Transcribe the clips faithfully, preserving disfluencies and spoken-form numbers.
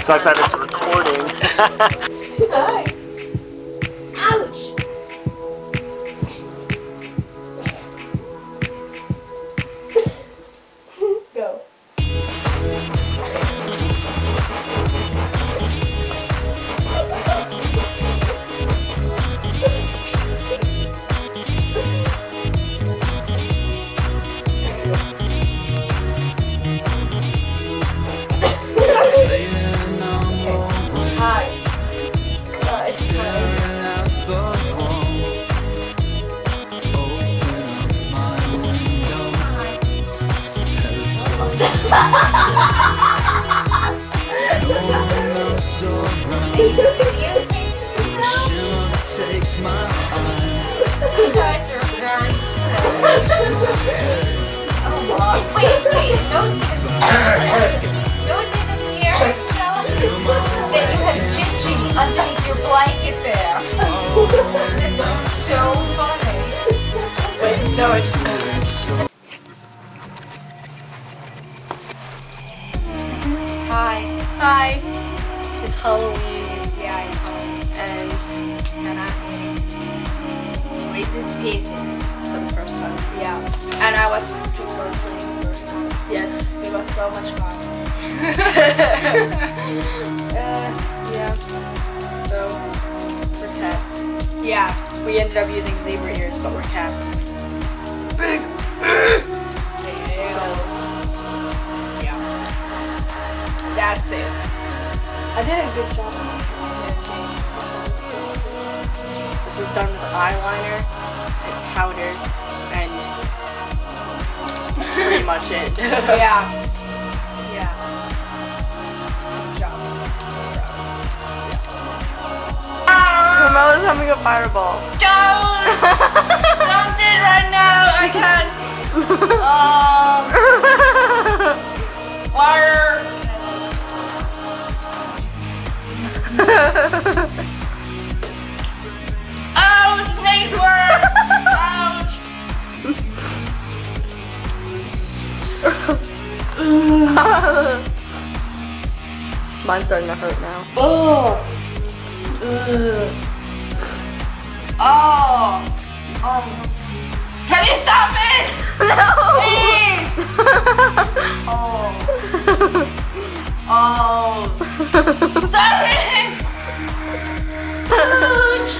Sucks that it's recording. Hi. Ouch. Go. Hi. Uh, it's takes my eye. You guys are very silly. Oh, wow. Wait, wait, no one's even scared. No one's even scared. That you have Gingy underneath your blanket there. That's so funny. Wait, no, it's not. Hi. Hi. It's Halloween. Yeah, it's Halloween. And, and I'm eating Reese's Pieces for the first time. Yeah. And I was trick or treating the first time. Yes. It was so much fun. uh, yeah. So, we're cats. Yeah. We ended up using zebra ears, but we're cats. Big. Yeah. That's it. I did a good job on this. This was done with eyeliner and powder, and that's pretty much it. Yeah. Yeah. Good job. Carmela's having a fireball. Don't! Don't do it right now! I can't. Um. Fire! Ouch! Make work! Ouch! Mine's starting to hurt now. Oh! Ugh. Oh! Oh! Can you stop it? No! Please! Oh! Oh! Stop it! Ouch!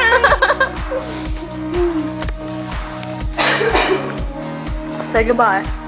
Again! Say goodbye.